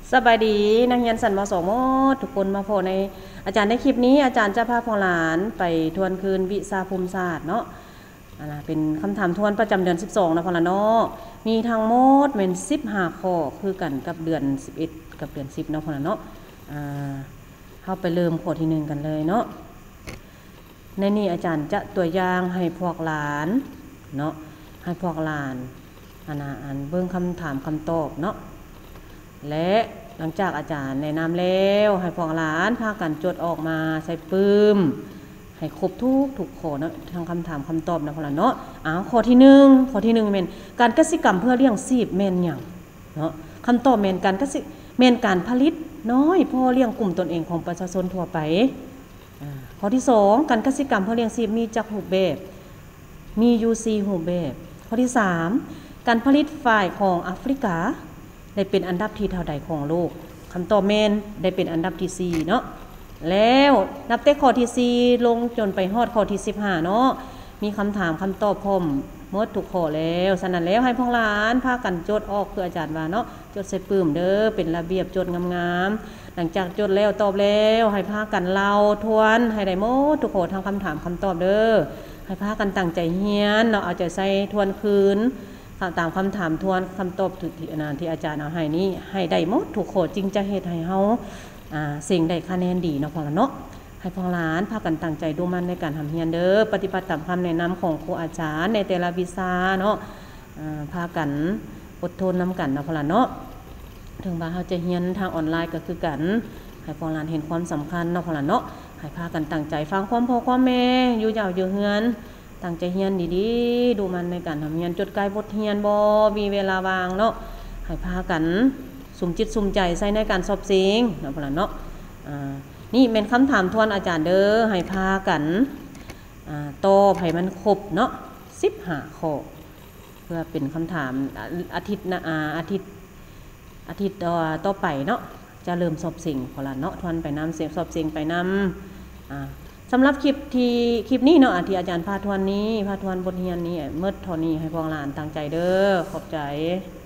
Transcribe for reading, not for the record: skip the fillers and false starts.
สบายดีนักเรียนสันมสมทุกคนมาพบในอาจารย์ในคลิปนี้อาจารย์จะพาพอหลานไปทวนคืนวิชาภูมิศาสตร์เนาะเป็นคำถามทวนประจำเดือน12นะพอละเนาะมีทั้งหมดเป็น15ข้อคือกันกับเดือน11กับเดือน10เนาะพอละเนาะเข้าไปเริ่มข้อที่1กันเลยเนาะในนี้อาจารย์จะตัวอย่างให้พวกหลานเนาะให้พวกหลานอ่านเบิ่งคำถามคำตอบเนาะและหลังจากอาจารย์แนะนำแล้วให้พวกหลานพากันจดออกมาใส่ปื้มให้ครบทุกข้อเนาะทั้งคำถามคำตอบนะพวกหลานเนาะข้อที่1เป็นการกสิกรรมเพื่อเลี้ยงชีพแม่นหยังเนาะคำตอบแม่นการผลิตน้อยพอเลี้ยงกลุ่มตนเองของประชาชนทั่วไปข้อที่2การกสิกรรมเพื่อเลี้ยงชีพมีจักรูปแบบมีอยู่4รูปแบบข้อที่3การผลิตฝ่ายของแอฟริกาได้เป็นอันดับที่เท่าใดของโลกคำตอบแม่นได้เป็นอันดับที่4เนาะแล้วนับแต่ข้อที่4ลงจนไปฮอดข้อที่15เนาะมีคำถามคำตอบพร้อมหมดทุกข้อแล้วฉะนั้นแล้วให้พวกหลานพากันจดออกคืออาจารย์ว่าเนาะจดใส่ปื้มเด้อเป็นระเบียบจดงามๆหลังจากจดแล้วตอบแล้วให้พากันเล่าทวนให้ได้หมดทุกข้อทั้งคำถามคำตอบเด้อให้พากันตั้งใจเรียนเนาะเอาใจใส่ทวนคืนตามคำถามทวนคำตอบที่อาจารย์เอาให้นี่ให้ได้หมดทุกข้อจริงจะเฮ็ดให้เฮาสิ่งได้คะแนนดีเนาะพอละเนาะให้พอหลานพากันตั้งใจดูมันในการทำเรียนเด้อปฏิบัติตามคำแนะนำของครูอาจารย์ในแต่ละวิชาเนาะพากันอดทนนำกันเนาะพอละเนาะถึงว่าเฮาจะเรียนทางออนไลน์ก็คือกันให้พอหลานเห็นความสำคัญเนาะพอละเนาะให้พากันตั้งใจฟังความพ่อความแม่อยู่ยาวอยู่เฮือนตั้งใจเรียนดีๆดูมันในการทำเรียนจดใกล้บทเรียนบ่มีเวลาว่างเนาะให้พากันสุ่มจิตสุ่มใจใส่ในการสอบสิ่งเนาะพอละเนาะนี่เป็นคำถามทวนอาจารย์เด้อให้พากันตอบให้มันครบเนาะ15ข้อเพื่อเป็นคำถามอาทิตย์ต่อไปเนาะจะเริ่มสอบสิ่งพอละเนาะทวนไปนำเสียงสอบสิ่งไปนำสำหรับคลิปนี้เนาะที่อาจารย์พาทวนบทเรียนนี้เมื่อเท่านี้ให้พวกหลานตั้งใจเด้อขอบใจ